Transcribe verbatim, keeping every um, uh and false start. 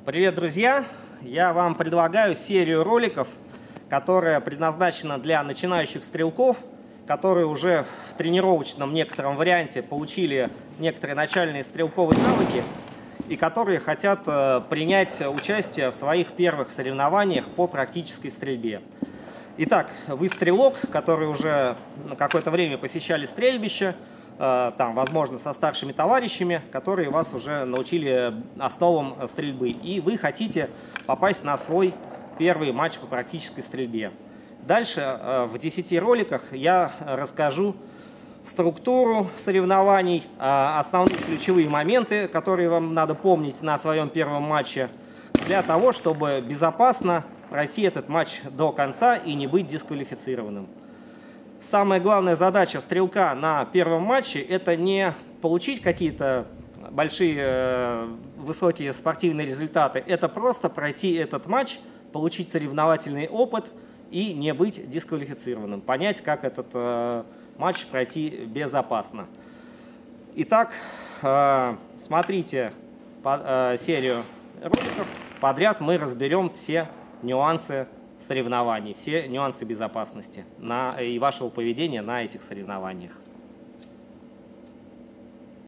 Привет, друзья! Я вам предлагаю серию роликов, которая предназначена для начинающих стрелков, которые уже в тренировочном некотором варианте получили некоторые начальные стрелковые навыки и которые хотят принять участие в своих первых соревнованиях по практической стрельбе. Итак, вы стрелок, который уже на какое-то время посещали стрельбище, там, возможно, со старшими товарищами, которые вас уже научили основам стрельбы, и вы хотите попасть на свой первый матч по практической стрельбе. Дальше в десяти роликах я расскажу структуру соревнований, основные ключевые моменты, которые вам надо помнить на своем первом матче, для того, чтобы безопасно пройти этот матч до конца и не быть дисквалифицированным. Самая главная задача стрелка на первом матче – это не получить какие-то большие, высокие спортивные результаты, это просто пройти этот матч, получить соревновательный опыт и не быть дисквалифицированным, понять, как этот э, матч пройти безопасно. Итак, э, смотрите по, э, серию роликов, подряд мы разберем все нюансы соревнований, все нюансы безопасности на, и вашего поведения на этих соревнованиях.